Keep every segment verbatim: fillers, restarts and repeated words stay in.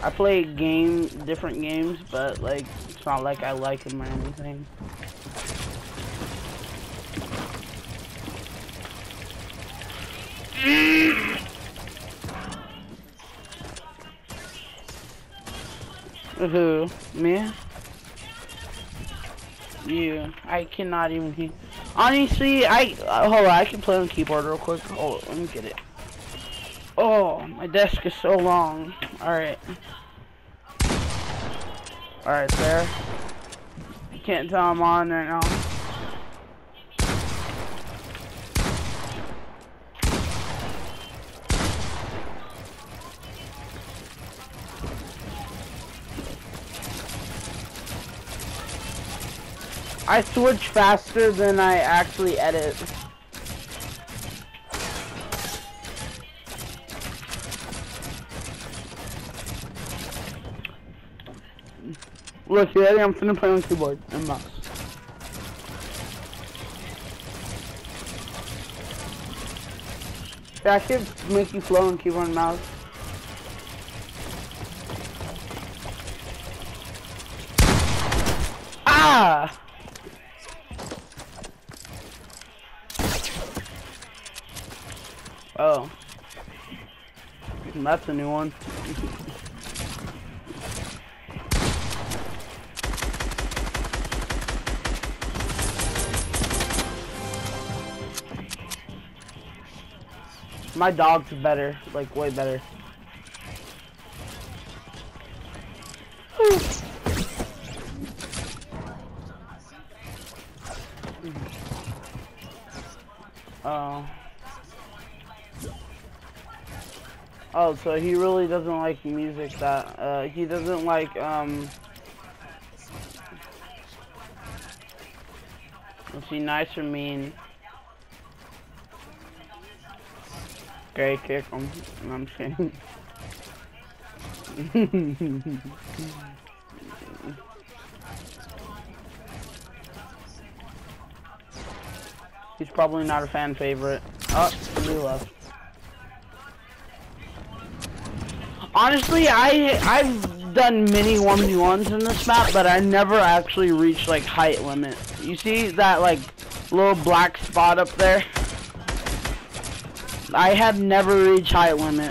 I play game, different games, but like it's not like I like them or anything. Who? Me? You. I cannot even hear. Honestly, I uh, hold on. I can play on keyboard real quick. Hold on, let me get it. Oh, my desk is so long. All right. All right, there. You can't tell I'm on right now. I switch faster than I actually edit. Look, you ready? I'm finna play on keyboard and mouse. Yeah, I could make you flow on keyboard and mouse. Ah! Oh. That's a new one. My dog's better, like way better. Oh. Oh, so he really doesn't like music that, uh, he doesn't like, um, is he nice or mean? Okay, kick him. No, I'm just kidding. He's probably not a fan favorite. Oh, he left. Honestly, I I've done many one v ones in this map, but I never actually reached like height limit. You see that like little black spot up there? I have never reached height limit.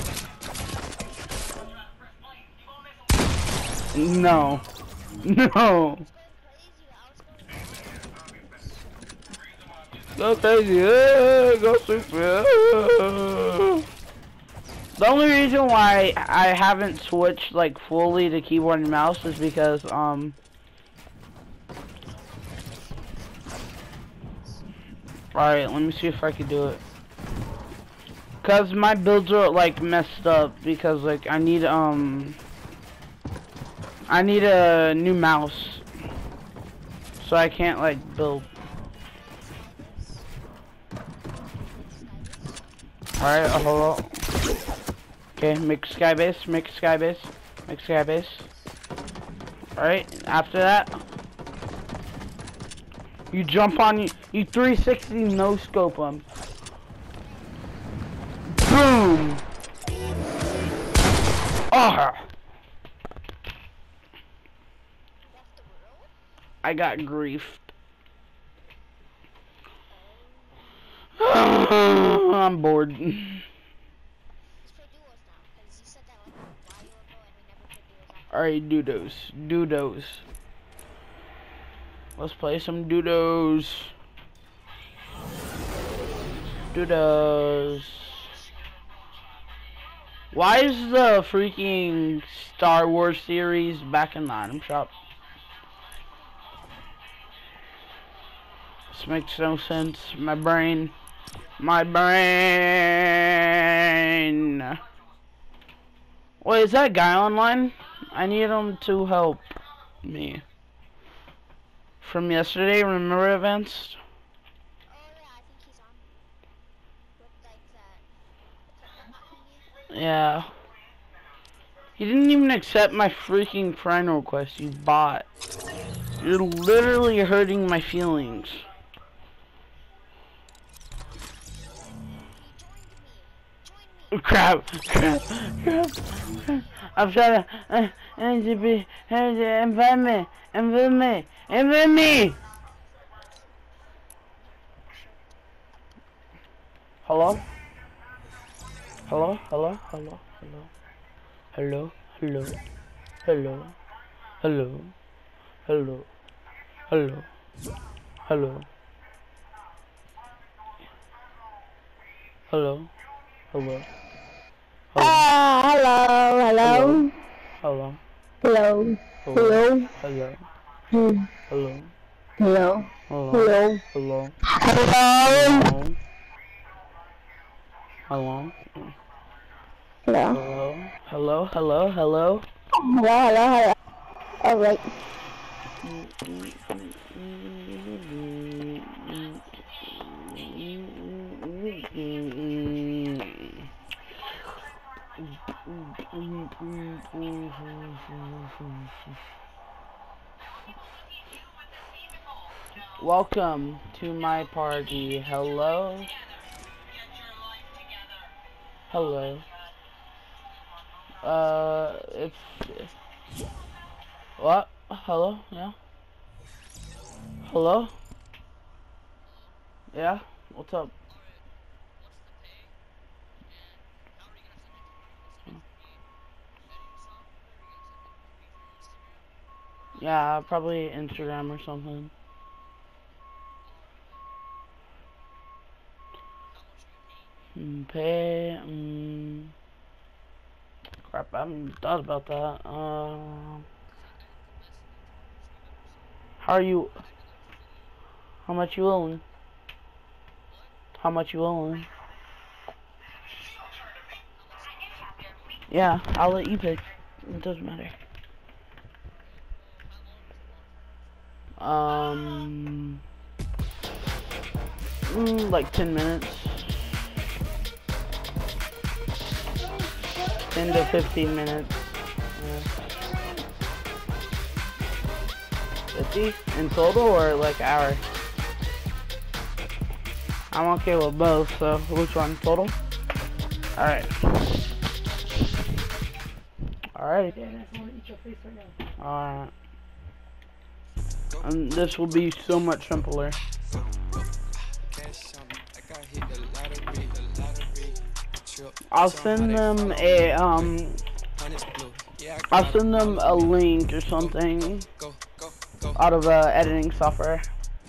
No. No. Go crazy, yeah, go super. Yeah. The only reason why I haven't switched like fully to keyboard and mouse is because um alright, let me see if I can do it. Cause my builds are like messed up because like I need um I need a new mouse. So I can't like build. Alright, uh, hold on. Okay, make skybase, make skybase, make skybase. Alright, after that, you jump on, you, you three sixty no scope them. Boom! Oh! I got griefed. I'm bored. Alright, doodles. Doodles. Let's play some doodles. Doodles. Why is the freaking Star Wars series back in the item shop? This makes no sense. My brain. My brain. Wait, is that guy online? I need him to help me. From yesterday, remember Advanced? Yeah. You didn't even accept my freaking friend request, you bot. You're literally hurting my feelings. Crap, crap, crap. I'm trying to, uh, N G B, invite me, invite me, invite me. Hello? Hello, hello, hello, hello, hello, hello, hello, hello, hello, hello, hello, hello, hello. Ah, hello, hello. Hello. Hello. Hello. Hello. Hello. Hello. Hello. Hello. Hello. Hello. Hello. Hello. Hello. Hello. Hello. Hello. Hello, hello, hello. Alright. Welcome to my party. Hello. Hello. Uh, it's what? Hello? Yeah. Hello? Yeah. What's up? Yeah, probably Instagram or something. Mm, pay. Um, crap, I haven't thought about that. Um, how are you? How much you own? How much you own? Yeah, I'll let you pick. It doesn't matter. Um, mm, like ten minutes. ten to fifteen minutes. Yeah. fifty in total or like hour? I'm okay with both, so which one? Total? Alright. Alright. Alright. And this will be so much simpler. I'll send them a um I'll send them a link or something out of uh, editing software.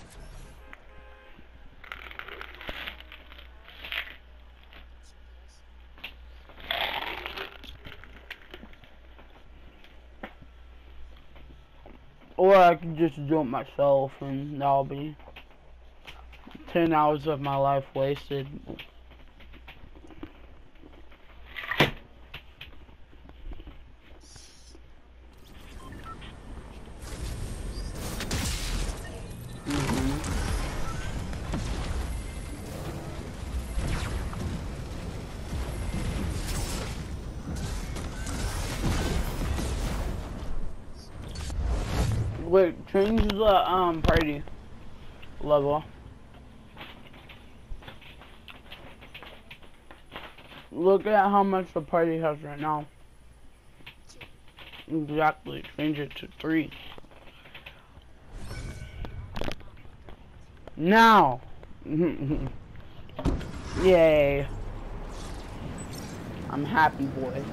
Or I can just do it myself and that'll be ten hours of my life wasted. Wait, change the um party level. Look at how much the party has right now. Exactly, change it to three. Now! Yay. I'm happy, boy.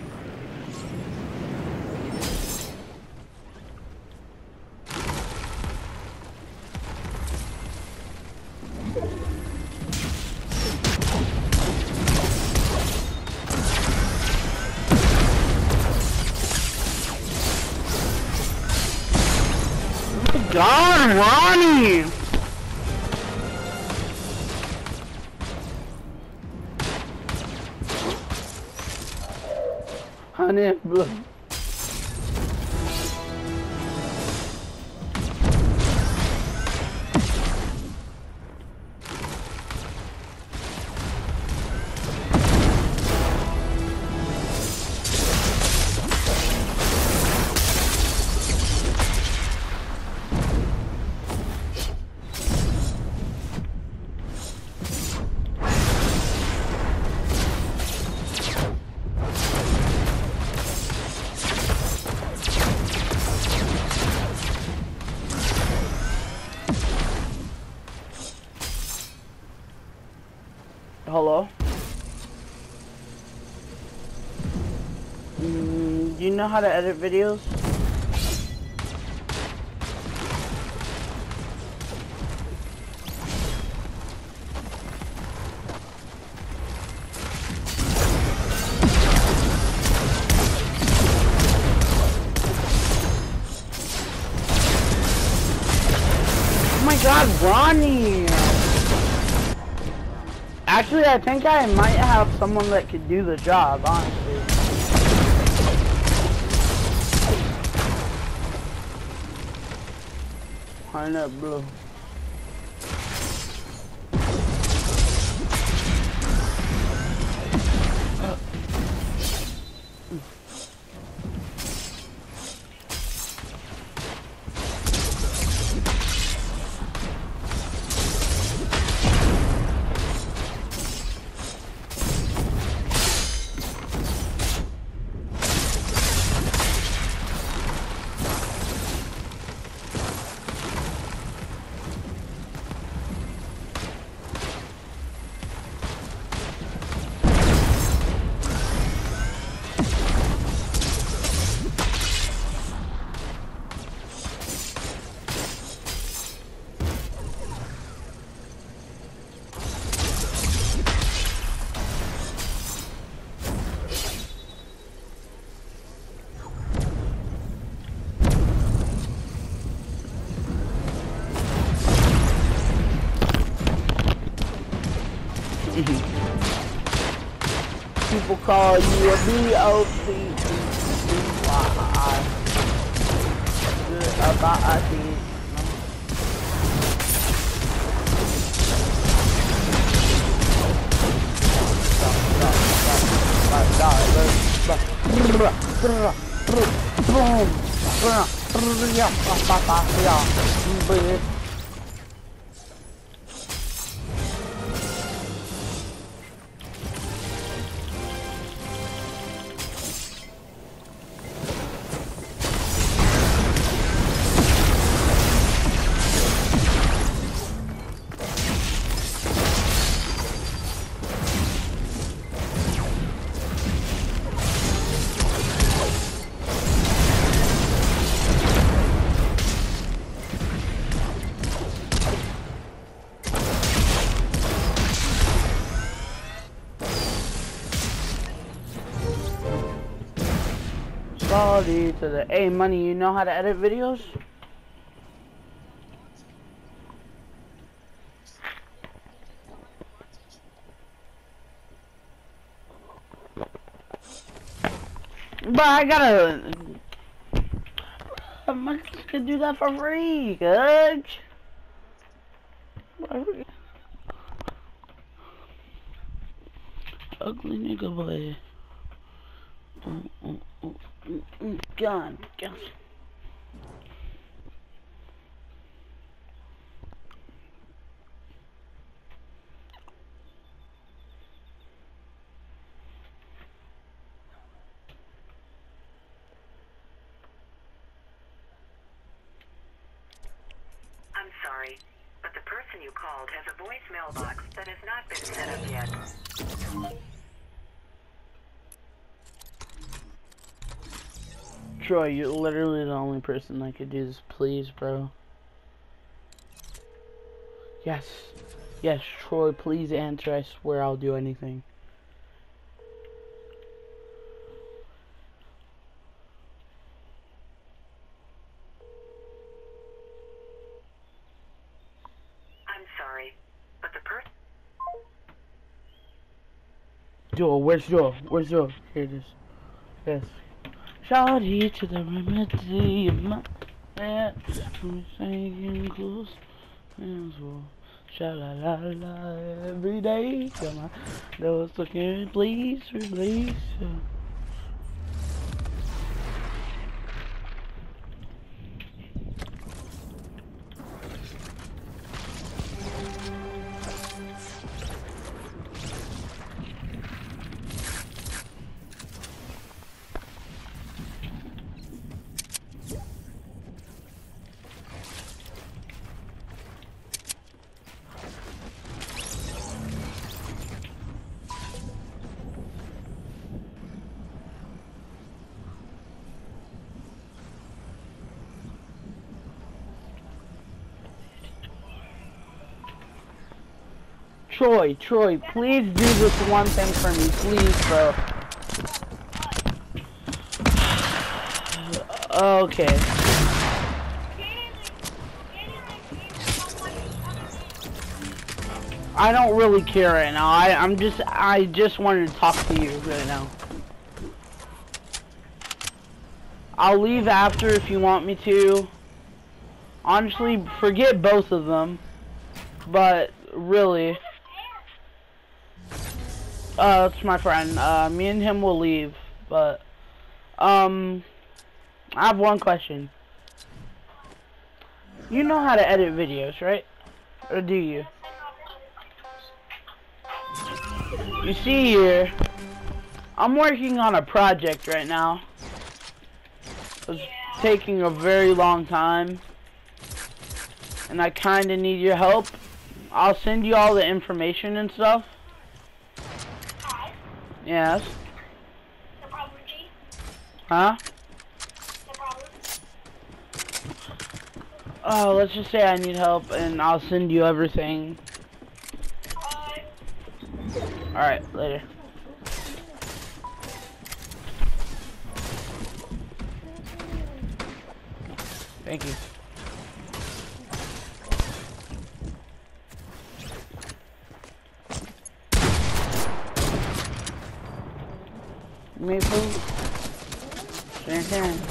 God, Ronnie! Honey, blood. Mm, do you know how to edit videos? Oh my god, Ronnie! Actually, I think I might have someone that could do the job, honestly. I know, blue. People call you a B O C Y. Good about I think. Boom. Quality to the A money. You know how to edit videos? But I gotta. I could do that for free, good. Ugly nigga boy. Mm, mm, mm, mm, mm, God, God. I'm sorry, but the person you called has a voicemail box that has not been set up yet. Troy, you're literally the only person that could do this. Please, bro. Yes. Yes, Troy, please answer. I swear I'll do anything. I'm sorry, but the person... Joel, where's Joel? Where's Joel? Here it is. Yes. Shout here to the remedy of my head. I'm singing close. Sha la la la every day. Come on. Those looking, please release. Troy, Troy, please do this one thing for me, please, bro. Okay. I don't really care right now. I, I'm just, I just wanted to talk to you right now. I'll leave after if you want me to. Honestly, forget both of them. But, really. Uh, it's my friend. Uh, me and him will leave. But, um, I have one question. You know how to edit videos, right? Or do you? You see here, I'm working on a project right now. It's taking a very long time, and I kinda need your help. I'll send you all the information and stuff. Yes. No problem, G. Huh? No problem. Oh, let's just say I need help, and I'll send you everything. Bye. Alright, later. Thank you. Maple. Same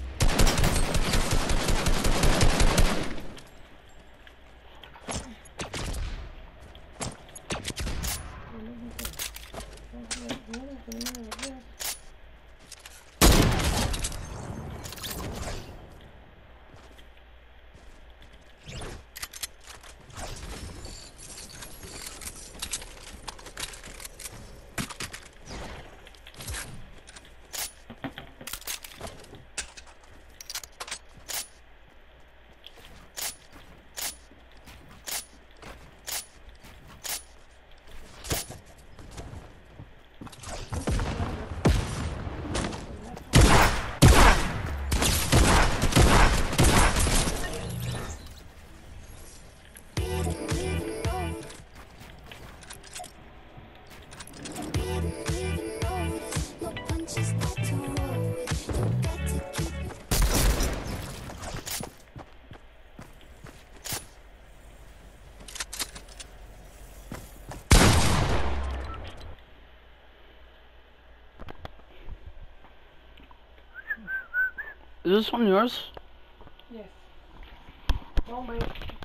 Is this one yours? Yes. Don't wait.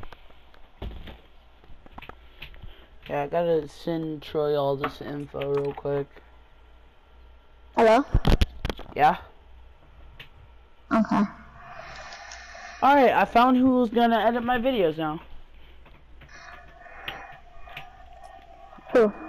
Yeah, I gotta send Troy all this info real quick. Hello? Yeah? Okay. Alright, I found who's gonna edit my videos now. Who?